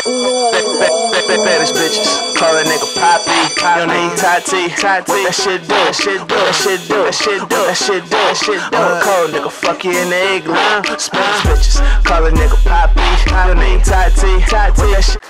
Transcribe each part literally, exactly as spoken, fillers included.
Baddest bitches, call that nigga Poppy. Your name Tati. What that shit do? That shit do? That shit do? That shit do? That shit do? That shit do? I'm a cold nigga, fuck you in the egg line. Spanish bitches, call that nigga Poppy. Your name Tati. What that shit?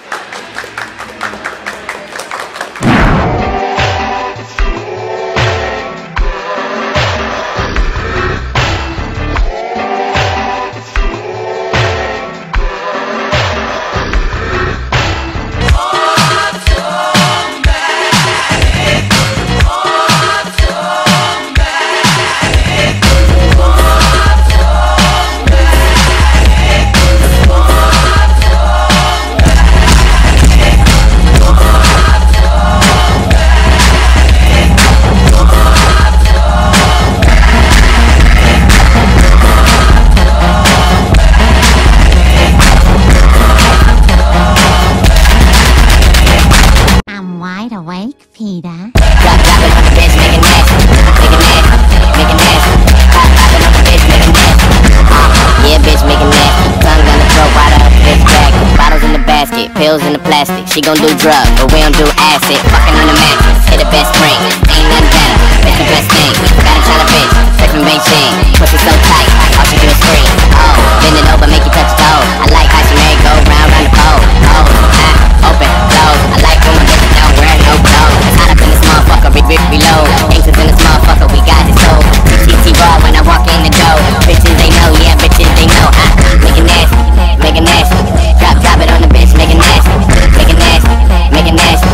Awake, Peter. Drop, drop it on the bitch, make it nasty, make it nasty, make it nasty. Pop, pop it on the bitch, make it nasty. Uh, yeah, bitch, make it nasty. Tongue on the throat, water up, bitch, bag. Bottles in the basket, pills in the plastic. She gon' do drugs, but we don't do acid. Fucking on the mattress, hit the best spring. Ain't nothing better, it's the best thing. Got a China bitch, straight from Beijing. Pussy so tight, all she do is scream. Oh, bend it over, make you touch your toe. I like how she merry go round, round the pole. Oh, ah, open, close. I like when my bitches don't wear no clothes. It's hot up in this motherfucker, rip, rip, reload. Gangsters in this motherfucker, we got it sold. T T raw when I walk in the door. Bitches they know, yeah, bitches they know. Ah, make it nasty, make it nasty. Drop, drop it on the bitch, make it nasty, make it nasty, make it nasty.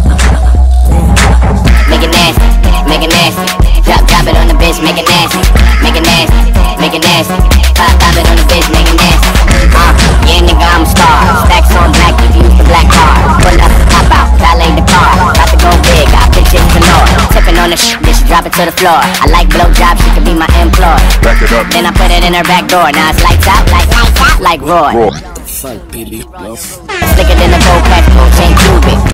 Make it nasty, make it nasty. Drop, drop it on the bitch, make it nasty, make it nasty, make it nasty. Pop, pop it on the bitch, make it nasty. Uh, yeah, nigga, I'm a star. Stacks on black, you can use the black card. Pull up, hop out, valet the car. About to go big, got bitches galore. Tipping on the shit, bitch, drop it to the floor. I like blowjobs, she can be my employee. Back it up. Then I put it in her back door. Now it's lights out, like lights out, like Roy. Roy. Slicker than the gold patch, chain cubic.